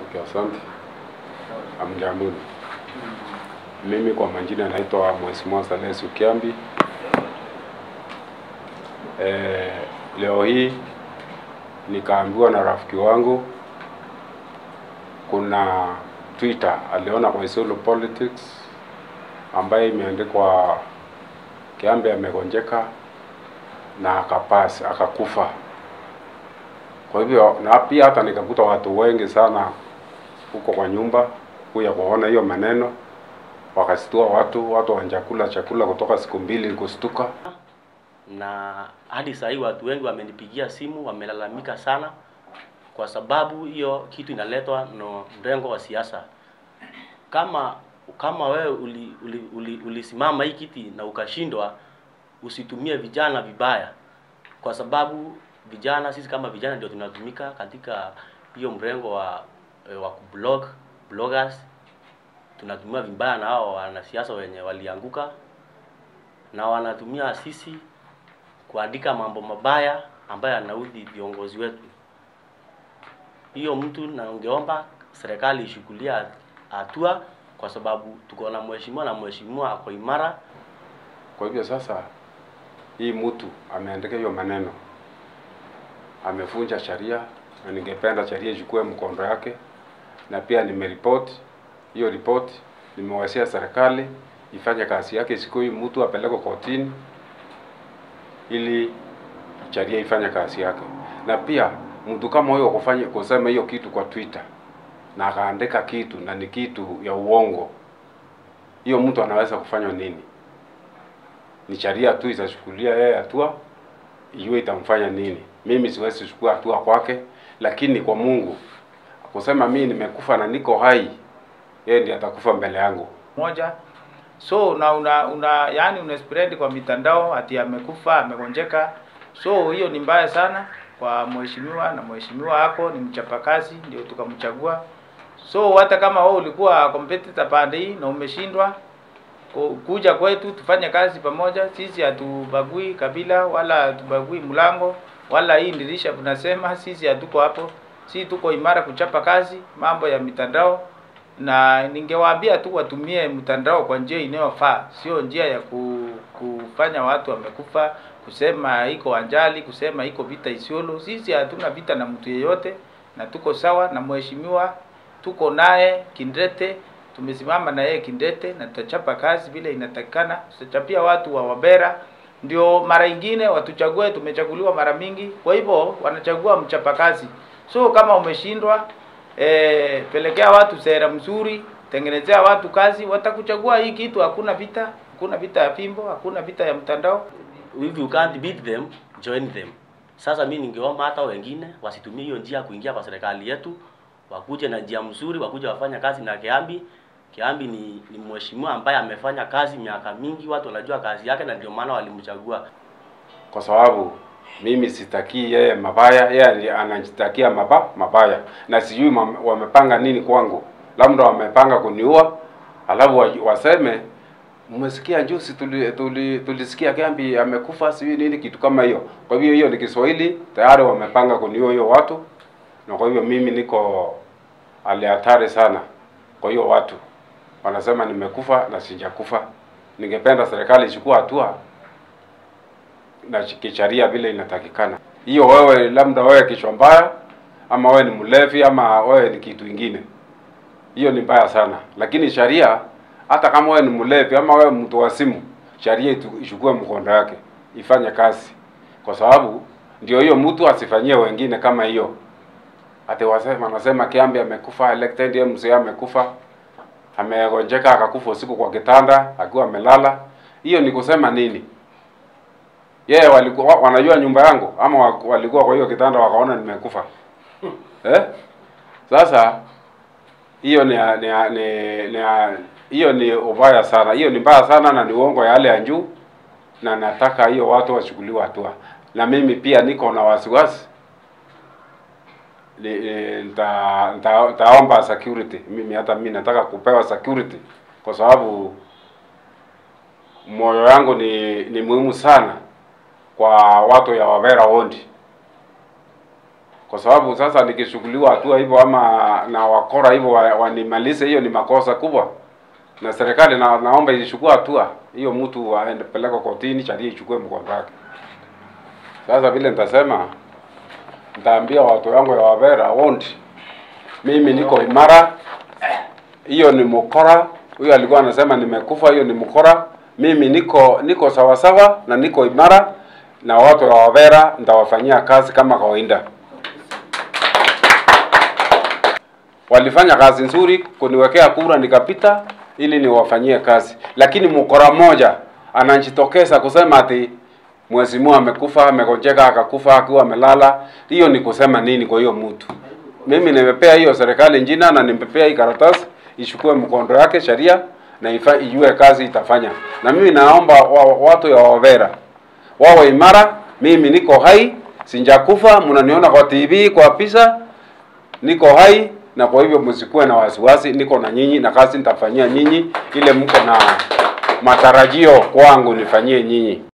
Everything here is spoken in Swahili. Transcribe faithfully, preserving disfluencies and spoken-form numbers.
Okay, asante. Amjambo. Mimi kwa majina naitwa Mheshimiwa Salesio Kiambi. Eh, leo hii nikaambiwa na rafiki wangu kuna Twitter aliona kwa Salesio Politics ambaye imeandikwa Kiambi amegonjeka na akapasi akakufa. Kwa hivyo na pia hata nikakuta watu wengi sana huko kwa nyumba kuja kuona hiyo maneno, wakasitua watu watu wanjakula chakula kutoka siku mbili kustuka. Na hadi sasa hivi watu wengi wamenipigia simu wamelalamika sana kwa sababu hiyo kitu inaletwa no mrengo wa siasa. Kama kama wewe uli, uli, uli, ulisimama hii kiti na ukashindwa, usitumie vijana vibaya, kwa sababu vijana, sisi kama vijana ndio tunatumika katika hiyo mrengo wa wa kublog bloggers. Tunatumia vibaya na hao wanasiasa wenye walianguka, na wanatumia sisi kuandika mambo mabaya ambayo yanaudhi viongozi wetu. Hiyo mtu na ungeomba serikali ishukulia hatua, kwa sababu tuko na mheshimiwa na mheshimiwa ako imara. Kwa hivyo sasa hii mtu ameandika hiyo maneno, amevunja sheria, na ningependa sheria ichukue mkondo yake. Na pia nimeripoti hiyo report, nimewasia serikali ifanye kazi yake, siku hii mtu apeleke kotini ili sheria ifanye kazi yake. Na pia mtu kama huyo kufanya kusema hiyo kitu kwa Twitter na akaandika kitu na ni kitu ya uongo, hiyo mtu anaweza kufanywa nini? Ni sheria tu itachukulia yeye hatua, hiyo itamfanya nini. Mimi siwezi kuchukua hatua kwake, lakini kwa Mungu kusema mimi nimekufa na niko hai, yeye ndiye atakufa mbele yangu. Moja. So na una, una yani una spread kwa mitandao ati amekufa, amegonjeka. So hiyo ni mbaya sana kwa mheshimiwa, na mheshimiwa wako ni mchapakazi ndio tukamchagua. So hata kama wewe ulikuwa competitor pande hii na umeshindwa, kuja kwetu tufanye kazi pamoja. Sisi hatubagui kabila wala hatubagui mlango wala hii ndirisha, tunasema sisi hatuko hapo. Sisi tuko imara kuchapa kazi mambo ya mitandao, na ningewaambia tu watumie mtandao kwa njia inayofaa, sio njia ya kufanya watu wamekufa, kusema iko anjali, kusema iko vita Isiolo. Sisi hatuna vita na mtu yeyote, na tuko sawa na mheshimiwa, tuko naye kindete, tumesimama na yeye kindete, na tutachapa kazi vile inatakikana. Tutachapia watu wa Wabera ndio mara nyingine watuchague, tumechaguliwa mara mingi, kwa hivyo wanachagua mchapakazi. So kama umeshindwa, eh, pelekea watu sera mzuri, tengenezea watu kazi, watakuchagua. Hii kitu hakuna vita, hakuna vita ya fimbo, hakuna vita ya mtandao. If you can't beat them, join them. Sasa mimi ningeomba hata wengine wasitumie hiyo njia kuingia kwa serikali yetu, wakuje na njia mzuri, wakuje wafanya kazi na Kiambi. Kiambi ni, ni mheshimiwa ambaye amefanya kazi miaka mingi, watu wanajua kazi yake, na ndio maana walimchagua. Kwa sababu mimi sitaki yeye mabaya, yeye anajitakia maba, mabaya. Na sijui wamepanga nini kwangu. Labda wamepanga kuniua, alafu waseme mmesikia juzi tuli, tuli, tulisikia Kiambi amekufa sijui nini, kitu kama hiyo. Kwa hivyo hiyo ni Kiswahili, tayari wamepanga kuniua hiyo watu. Na kwa hivyo mimi niko hali hatari sana. Kwa hiyo watu wanasema nimekufa na sijakufa. Ningependa serikali ichukue hatua na kisheria vile inatakikana. Hiyo wewe labda wewe kichwa mbaya, ama wewe ni mlevi, ama wewe ni kitu kingine, hiyo ni mbaya sana. Lakini sheria, hata kama wewe ni mlevi ama wewe mtu wa simu, sheria ichukue mkondo wake, ifanye kazi. Kwa sababu ndio hiyo mtu asifanyie wengine kama hiyo. Ate wasema nasema Kiambi amekufa, elected M C A amekufa, amegonjeka akakufa usiku kwa kitanda akiwa amelala. Hiyo ni kusema nini? Yeye yeah, walikuwa wanajua nyumba yangu, ama walikuwa kwa hiyo kitanda wakaona nimekufa. Eh? Sasa hiyo ni ni ni hiyo ni ubaya sana. Hiyo ni mbaya sana na ni uongo ya hali ya juu, na nataka hiyo watu wachukuliwe hatua. Na mimi pia niko na wasiwasi. Nita nitaomba security. Mimi hata mimi nataka kupewa security, kwa sababu moyo wangu ni ni muhimu sana kwa watu ya Wabera wote. kwa sababu sasa nikishughuliwa hatua hivyo ama na wakora hivyo wanimalize, hiyo ni makosa kubwa, na serikali na, naomba ichukue hatua hiyo, mtu aende peleka kotini, sheria ichukue mkondo wake. Sasa vile nitasema, nitaambia watu wangu ya Wabera wote, mimi niko imara. Hiyo ni mkora, huyo alikuwa anasema nimekufa, hiyo ni mkora. Mimi niko niko sawa sawa na niko imara, na watu wa Wabera nitawafanyia kazi kama kawaida. Walifanya kazi nzuri kuniwekea kura nikapita ili niwafanyie kazi, lakini mkora mmoja anajitokeza kusema ati mheshimiwa amekufa, amegonjeka akakufa akiwa amelala. Hiyo ni kusema nini kwa hiyo mtu? Mimi nimepea hiyo serikali njina na nimepea hii karatasi ichukue mkondo yake sheria na ifa ijue kazi itafanya. Na mimi naomba wa, watu ya Wabera wawe imara. Mimi niko hai, sinjakufa, mnaniona kwa T V, kwa pisa, niko hai, na kwa hivyo msikuwe na wasiwasi, niko na nyinyi na kazi nitafanyia nyinyi ile mko na matarajio kwangu nifanyie nyinyi.